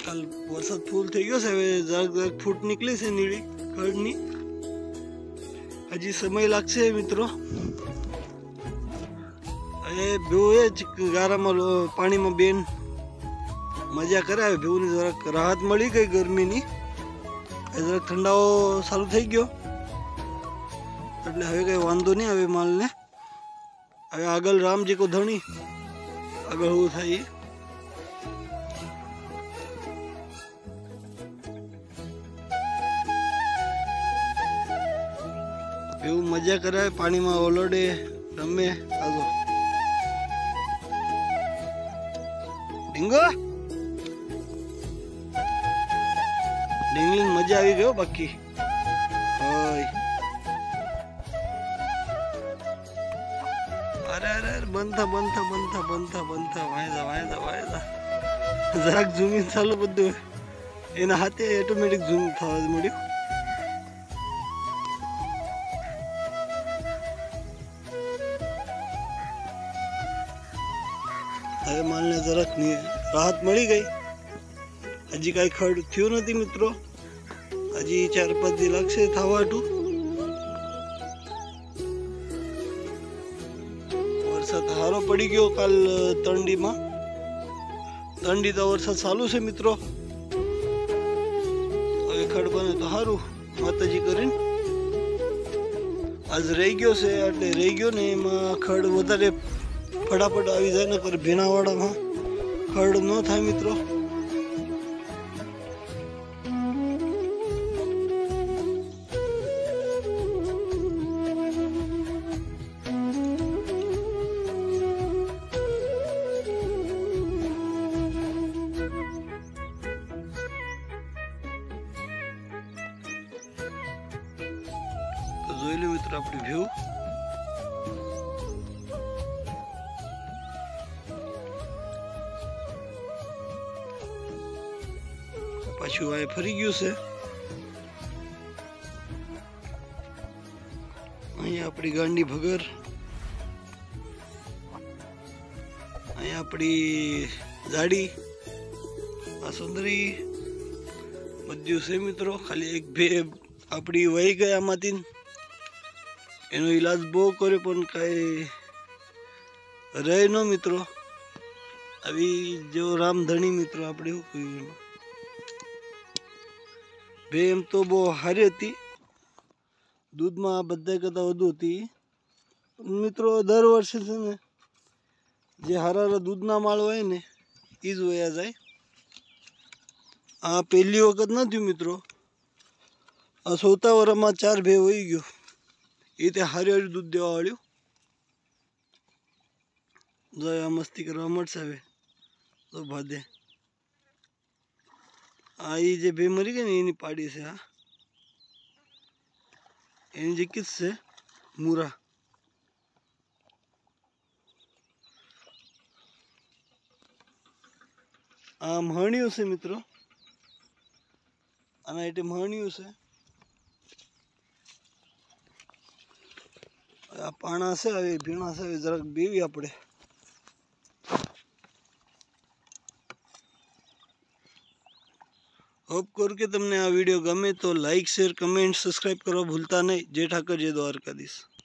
काल वरसाद फूल थी गयो छे। हवे જરાક फूट निकली छे नीली खड़नी। हजी समय लागशे मित्रों। गारा में पानी में बेन मजा करे। भेव ने जरा राहत मળી गई गर्मी नी। जरा ठंडाओ चालू थई गयो એટલે હવે કઈ વાંધો નહીં। હવે માલને હવે આગળ રામજી કો ધણી આગળ હું થાય। એવું મજા કરે પાણી માં ઓલડે રમે। આગો ડીંગો ડીંગલી મજા આવી ગયો બાકી હોય। अरे अरे बनता बनता बनता बनता बनता वायदा वायदा वायदा જરાક ઝૂમ ઇન ચાલુ બધું એના હાથે ઓટોમેટિક ઝૂમ થવા મળ્યું। હવે માલને જરાક રાહત મળી ગઈ। હજી કાંઈ ખડ થયું નથી મિત્રો। હજી 4-5 દી લાગશે થવા હાટું। वरसाद हारो पड़ी गयो काल तंडी में। तंडी तो वरसाद चालू है मित्रों। हवे खड़ बने तो हारू माताजी करीने। आज रही गयो से એટલે रही गयो ने एमां खड़ वधारे फटाफट आवी जाय नकर भीनावाड़ा में खड़ न थाय मित्रों। જોઈ લો મિત્રો આપણી વ્યૂ। પાછું આ ફરી ગયું છે। અહીંયા આપણી ગાંડી ભગર, અહીંયા આપણી જાડી આ સુંદરી બધું છે મિત્રો। ખાલી એક ભે આપણી વહી ગયા માંથી એનો ઈલાજ બહુ કર્યો પણ કાંઈ રહે ન મિત્રો। આવી જો રામધણી મિત્રો આપણે શું કહ્યું બે એમ તો બહુ સારી હતી। દૂધમાં બધા કરતાં વધુ હતી મિત્રો। દર વર્ષે છે ને જે હારા દૂધના માળ હોય ને એ જ વયા જાય। આ પહેલી વખત નથી મિત્રો। આ 4થા વર્ષમાં 4 ભે વહી ગયો। ये तो हारी हारी दूध देवा वाळ्यु। जो आ मस्ती करवा मळशे हवे तो भादे। आ ई जे भे मरी गई ने एनी पाड़ी छे। आ एनी जे किस छे मूरा। आ महणियो छे मित्रों। आना एटे महणियो छे। आ पाणा से हवे भीणा से જરાક બેવી આપણે। होप करूँ कि तमने आ वीडियो गमे तो लाइक शेर कमेंट सब्सक्राइब करवा भूलता नहीं। जय ठाकर जय द्वारकाधीश।